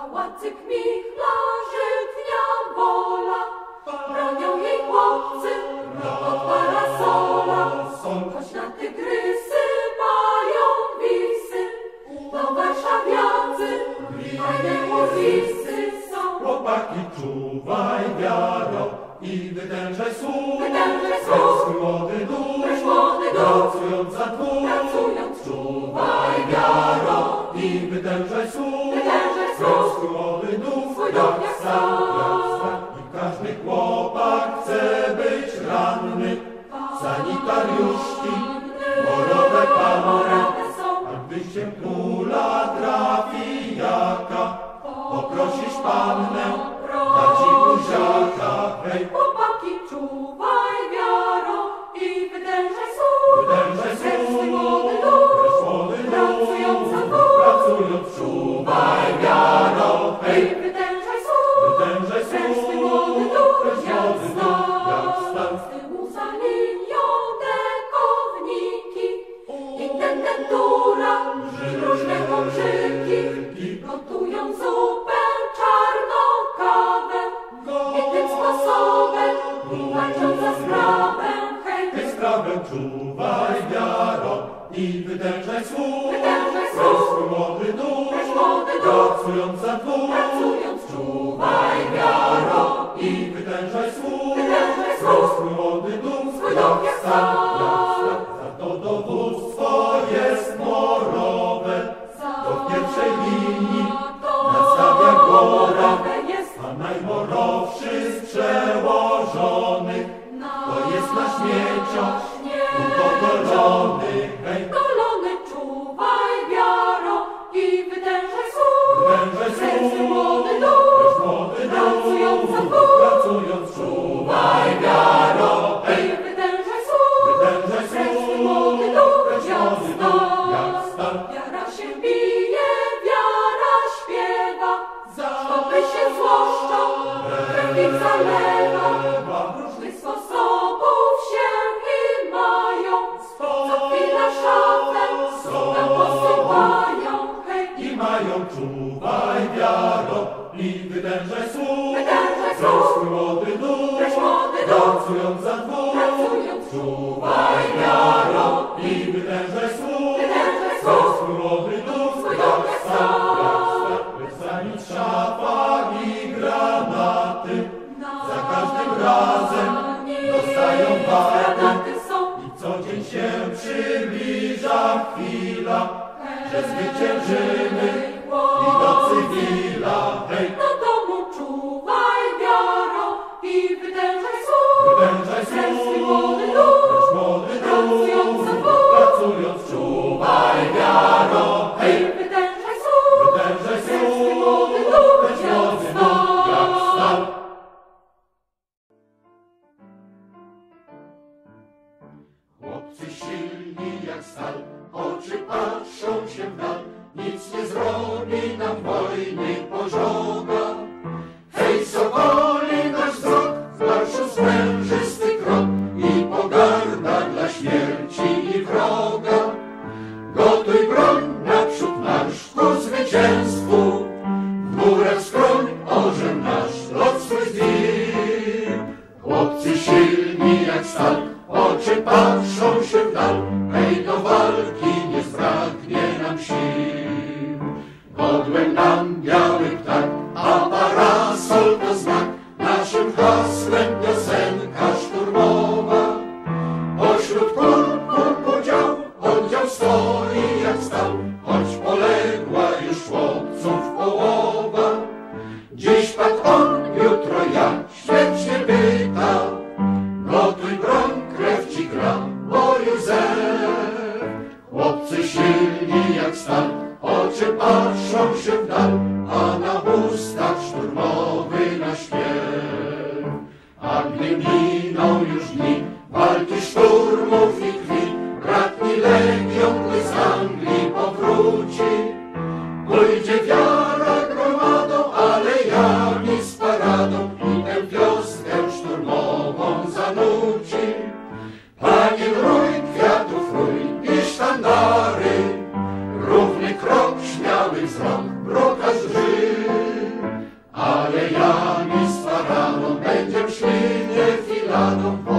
Pałacyk Michlarzy dnia wola, bronią jej chłopcy od parasola. Choć na tygrysy mają wisy, to warszawiacy fajne łowisy są. Chłopaki, czuwaj wiaro i wytężaj słuch. Słuch, Młody duch, młody duch, pracując za dwóch. pracując, Czuwaj wiaro i wytężaj słuch. Młody duch, swój duch jak stal. I każdy chłopak chce być ranny. Sanitariuszki, morowe panowe. A gdy się kula trafi jaka, poprosisz pannę, da ci buziaka. Hej, Chłopaki, czuwaj wiaro i wytężaj słuch. wytężaj Młody słuch, duch, młody pracując za duch, dwóch. pracując, czuwaj wiaro. I Hej, wytężaj słuch. wytężaj słuch, Młody duch, jak młody duch, jak stal. stal. Z tyłu za linią dekowniki, intendentura i różne okrzyki. Gotują zupę, czarną kawę i tym sposobem walczą za sprawę. Hej, Hej, sprawę czuwaj wiaro i wytężaj słuch. Wytężaj słuch. Młody duch, młody duch, pracując za dwóch. pracując, Czuwaj wiaro i wytężaj słuch. Wytężaj słuch. Młody duch, Swój duch jak stal. Za to dowództwo jest morowe, to w pierwszej linii nastawia głowę. jest A najmorowszy z przełożonych to jest nasz miecio, upogolony. Hej, golony, czuwaj wiaro i wytężaj słuch. wytężaj słuch, Młody duch, młody pracując za duch, dwóch. pracując, czuwaj wiaro. I Hej, wytężaj słuch. wytężaj Młody słuch, duch, młody jak duch, jak stal. stal. Wiara się bije, wiara śpiewa, stopy się złoszczą, krew ich zalewa. Różnych sposobów się i mają, co chwila szafę nam posypają. Hej, I mają, czuwaj wiaro i wytężaj słuch. Wytężaj słuch. Młody duch, młody duch, pracując za dwóch. pracując, Czuwaj wiaro i wytężaj słuch. Wytężaj słuch. Młody duch, Swój duch jak stal. Lecami szafa i granaty, za każdym razem dostają wady. granaty są. I co dzień się przybliża chwila, że zwyciężymy i do cywila. Hej, Do domu czuwaj wiaro i wytężaj słuch. wytężaj Młody słuch, duch, młody pracując za duch, dwóch. pracując, czuwaj wiaro. I Hej, wytężaj słuch. wytężaj słuch, Młody duch, młody jak duch, jak stal. Chłopcy silni jak stal, oczy patrzą się w dal, nic nie zrobi nam wojny pożoga. Hej, sokoli nasz wzrok, w marszu sprężysty krok i pogarda dla śmierci i wroga. Gotuj broń, naprzód marsz ku zwycięstwu, w górę skroń orzeł nasz lot swój zdjął. Chłopcy silni jak stal, oczy patrzą się w dal, hej, do walki nie zbraknie nam sił. Godłem nam biały ptak, a parasol to znak, naszym hasłem piosenka szturmowa. Pośród kul podział, oddział stoi jak stał, choć poległa już chłopców połowa. Dziś padł on, jutro ja, śmierć nie pyta, gotuj broń, krew ci gra, boju zew. Chłopcy silni jak stal, oczy patrzą się w dal, a na ustach szturmowy na śpiew. A gdy miną już dni walki, szturmów i krwi, bratni legion z Anglii powróci. Pójdzie wiara gromadą, alejami z paradą i tę wiosnę szturmową zanuci. Panie rój kwiatów rój i sztandary, równy krok, śmiały wzrok, brokarz drży. jadą